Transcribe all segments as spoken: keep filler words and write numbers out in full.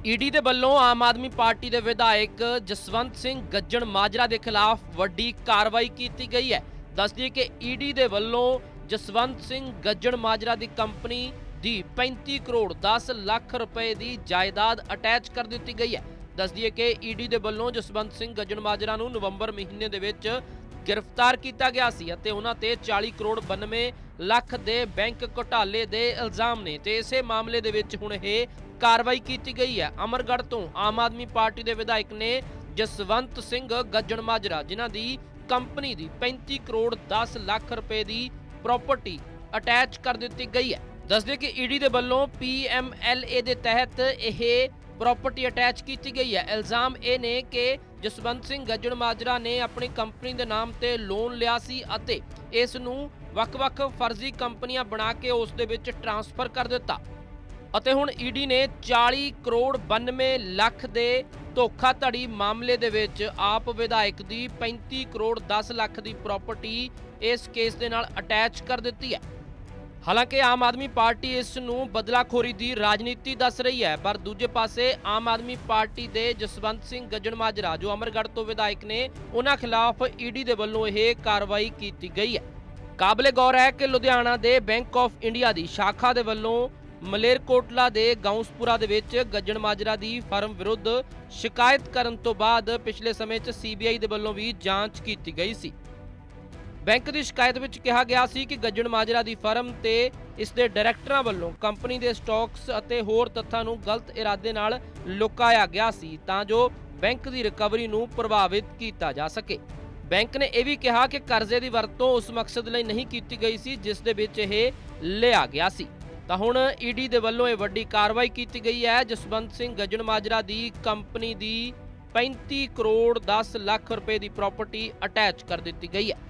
ED ਦੇ ਵੱਲੋਂ Aam Aadmi party ਦੇ ਵਿਧਾਇਕ ਜਸਵੰਤ ਸਿੰਘ ਗੱਜਣ ਮਾਜਰਾ ਦੇ ਖਿਲਾਫ ਵੱਡੀ ਕਾਰਵਾਈ ਕੀਤੀ ਗਈ ਹੈ। ਦੱਸ ਦਈਏ ਕਿ ईडी ਦੇ ਵੱਲੋਂ ਜਸਵੰਤ ਸਿੰਘ ਗੱਜਣ ਮਾਜਰਾ ਦੀ ਕੰਪਨੀ ਦੀ पैंतीस ਕਰੋੜ दस ਲੱਖ ਰੁਪਏ ਦੀ ਜਾਇਦਾਦ ਅਟੈਚ ਕਰ ਦਿੱਤੀ ਗਈ ਹੈ। ਦੱਸ ਦਈਏ ਕਿ ईडी ਦੇ ਵੱਲੋਂ ਜਸਵੰਤ ਸਿੰਘ ਗੱਜਣ ਮਾਜਰਾ ਨੂੰ ਨਵੰਬਰ ਮਹੀਨੇ ਦੇ ਵਿੱਚ गिरफ्तार किया गया सी ਅਤੇ ਉਹਨਾਂ ਤੇ चालीस करोड़ बानवे ਲੱਖ ਦੇ बैंक घोटाले ਦੇ इल्जाम ने ਤੇ ਇਸੇ ਮਾਮਲੇ ਦੇ ਵਿੱਚ ਹੁਣ ਇਹ कार्रवाई की गई है। अमरगढ़ तो आम आदमी पार्टी के विधायक ने जसवंत सिंह गज्जण माजरा जिन्हां दी कंपनी दी पैंतीस करोड़ दस लाख रुपए की प्रॉपर्टी अटैच कर दी गई है। दस दे कि ईडी के वलों पी एम एल ए के तहत यह प्रॉपर्टी अटैच की गई है। इल्जाम ये ने कि जसवंत सिंह गज्जण माजरा ने अपनी कंपनी के नाम से लोन लिया सी अते इस नूं वख-वख फर्जी कंपनियां बना के उस दे विच ट्रांसफर कर दिता ਅਤੇ ਹੁਣ ईडी ने चालीस करोड़ बानवे ਲੱਖ ਦੇ ਧੋਖਾਧੜੀ ਮਾਮਲੇ ਦੇ ਵਿੱਚ ਆਪ ਵਿਧਾਇਕ ਦੀ पैंतीस करोड़ दस ਲੱਖ ਦੀ ਪ੍ਰਾਪਰਟੀ ਇਸ ਕੇਸ ਦੇ ਨਾਲ ਅਟੈਚ ਕਰ ਦਿੱਤੀ ਹੈ। ਹਾਲਾਂਕਿ ਆਮ ਆਦਮੀ ਪਾਰਟੀ ਇਸ ਨੂੰ ਬਦਲਾਖੋਰੀ ਦੀ ਰਾਜਨੀਤੀ ਦੱਸ ਰਹੀ ਹੈ, ਪਰ ਦੂਜੇ ਪਾਸੇ ਆਮ ਆਦਮੀ ਪਾਰਟੀ ਦੇ ਜਸਵੰਤ ਸਿੰਘ ਗੱਜਣ ਮਾਜਰਾ ਜੋ ਅਮਰਗੜ੍ਹ ਤੋਂ ਵਿਧਾਇਕ ਨੇ ਉਹਨਾਂ ਖਿਲਾਫ ईडी ਦੇ ਵੱਲੋਂ ਇਹ ਕਾਰਵਾਈ ਕੀਤੀ ਗਈ ਹੈ। ਕਾਬਲੇ ਗੌਰ ਹੈ ਕਿ ਲੁਧਿਆਣਾ ਦੇ ਬੈਂਕ ਆਫ ਇੰਡੀਆ ਦੀ ਸ਼ਾਖਾ ਦੇ ਵੱਲੋਂ मलेरकोटला के गाउसपुरा दे विच गज्जण माजरा की फर्म विरुद्ध शिकायत करन तो बाद पिछले समय च सी बी आई दे वल्लों भी जांच की गई सी। बैंक की शिकायत विच कहा गया सी कि गज्जण माजरा की फर्म ते इस दे डायरैक्टरां वल्लों कंपनी के स्टॉक्स अते होर तत्थां नूं गलत इरादे नाल लुकाया गया सी तां जो बैंक की रिकवरी नूं प्रभावित किया जा सके। बैंक ने यह भी कहा कि कर्जे की वरतों उस मकसद लई नहीं की गई सी जिस दे विच इह लिया गया सी। ਤਾਂ ਹੁਣ ईडी ਦੇ ਵੱਲੋਂ ਇਹ ਵੱਡੀ ਕਾਰਵਾਈ ਕੀਤੀ ਗਈ ਹੈ। ਜਸਵੰਤ ਸਿੰਘ ਗੱਜਣ ਮਾਜਰਾ ਦੀ ਕੰਪਨੀ ਦੀ पैंतीस ਕਰੋੜ दस ਲੱਖ ਰੁਪਏ ਦੀ ਪ੍ਰਾਪਰਟੀ ਅਟੈਚ ਕਰ ਦਿੱਤੀ ਗਈ ਹੈ।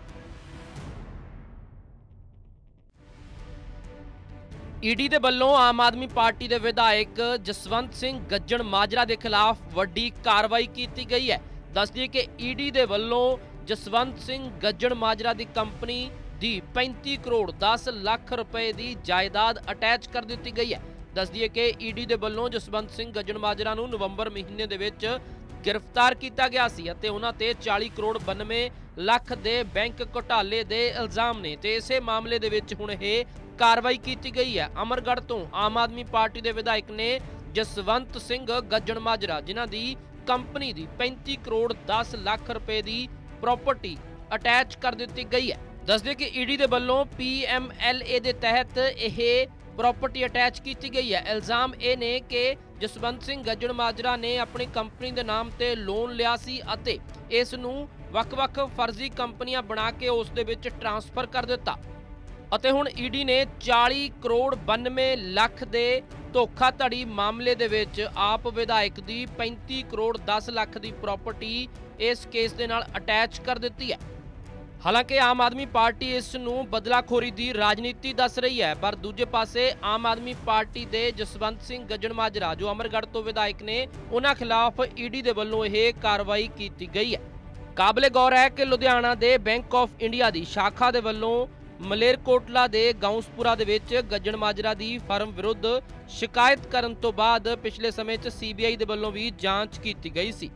ईडी ਦੇ ਵੱਲੋਂ ਆਮ ਆਦਮੀ ਪਾਰਟੀ ਦੇ ਵਿਧਾਇਕ ਜਸਵੰਤ ਸਿੰਘ ਗੱਜਣ ਮਾਜਰਾ ਦੇ ਖਿਲਾਫ ਵੱਡੀ ਕਾਰਵਾਈ ਕੀਤੀ ਗਈ ਹੈ। ਦੱਸ ਦਈਏ ਕਿ ईडी ਦੇ ਵੱਲੋਂ ਜਸਵੰਤ ਸਿੰਘ ਗੱਜਣ ਮਾਜਰਾ ਦੀ ਕੰਪਨੀ ਦੀ पैंतीस करोड़ दस ਲੱਖ ਰੁਪਏ ਦੀ ਜਾਇਦਾਦ ਅਟੈਚ ਕਰ ਦਿੱਤੀ ਗਈ ਹੈ। ਦੱਸ ਦਈਏ ਕਿ ईडी ਦੇ ਵੱਲੋਂ ਜਸਵੰਤ ਸਿੰਘ ਗੱਜਣ ਮਾਜਰਾ ਨੂੰ ਨਵੰਬਰ ਮਹੀਨੇ ਦੇ ਵਿੱਚ ਗ੍ਰਿਫਤਾਰ ਕੀਤਾ ਗਿਆ ਸੀ ਅਤੇ ਉਹਨਾਂ ਤੇ चालीस करोड़ बानवे ਲੱਖ ਦੇ ਬੈਂਕ ਘੋਟਾਲੇ ਦੇ ਇਲਜ਼ਾਮ ਨੇ ਤੇ ਇਸੇ ਮਾਮਲੇ ਦੇ ਵਿੱਚ ਹੁਣ ਇਹ ਕਾਰਵਾਈ ਕੀਤੀ ਗਈ ਹੈ। ਅਮਰਗੜ੍ਹ ਤੋਂ ਆਮ ਆਦਮੀ ਪਾਰਟੀ ਦੇ ਵਿਧਾਇਕ ਨੇ ਜਸਵੰਤ ਸਿੰਘ ਗੱਜਣ ਮਾਜਰਾ ਜਿਨ੍ਹਾਂ ਦੀ ਕੰਪਨੀ ਦੀ पैंतीस करोड़ दस ਲੱਖ ਰੁਪਏ ਦੀ ਪ੍ਰਾਪਰਟੀ ਅਟੈਚ ਕਰ ਦਿੱਤੀ ਗਈ ਹੈ। दस दे कि ईडी दे वल्लों पी एम एल ए के तहत यह प्रॉपर्टी अटैच की गई है। इल्जाम ये ने कि जसवंत सिंह गज्जण माजरा ने अपनी कंपनी के नाम से लोन लिया सी अते इस नूं वख-वख फर्जी कंपनियां बना के उस दे विच ट्रांसफर कर दिता ਅਤੇ ਹੁਣ ईडी ने चालीस करोड़ बानवे ਲੱਖ ਦੇ ਧੋਖਾਧੜੀ ਮਾਮਲੇ ਦੇ ਵਿੱਚ ਆਪ ਵਿਧਾਇਕ ਦੀ पैंतीस करोड़ दस ਲੱਖ ਦੀ ਪ੍ਰਾਪਰਟੀ ਇਸ ਕੇਸ ਦੇ ਨਾਲ ਅਟੈਚ ਕਰ ਦਿੱਤੀ ਹੈ। हालांकि आम आदमी पार्टी इस नूं बदलाखोरी की राजनीति दस रही है, पर दूजे पासे आम आदमी पार्टी के जसवंत सिंह गज्जण माजरा जो अमरगढ़ तो विधायक ने उन्हां खिलाफ ईडी दे वल्लों यह कार्रवाई की गई है। काबले गौर है कि लुधियाना के बैंक ऑफ इंडिया की शाखा के वल्लों मलेरकोटला के गाउसपुरा दे विच गज्जण माजरा की फर्म विरुद्ध शिकायत करन तो बाद पिछले समय च सी बी आई दे वल्लों भी जांच की गई सी।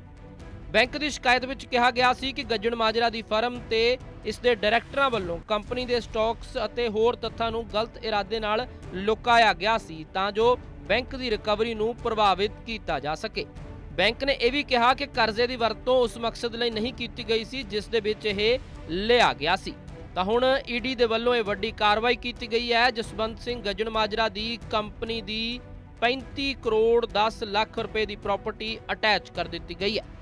बैंक की शिकायत विच कहा गया सी कि गज्जण माजरा की फर्म ते इस दे डायरैक्टरां वल्लों कंपनी के स्टॉक्स अते होर तत्थां नूं गलत इरादे नाल लुकाया गया सी तां जो बैंक की रिकवरी नूं प्रभावित किया जा सके। बैंक ने यह भी कहा कि कर्जे की वरतों उस मकसद लई नहीं की गई सी जिस दे विच इह लिया गया सी। तां हुण ईडी दे वल्लों यह वड्डी कार्रवाई की गई है। जसवंत सिंह गज्जण माजरा की कंपनी की पैंतीस करोड़ दस ਲੱਖ रुपए की प्रॉपर्टी अटैच कर दी गई है।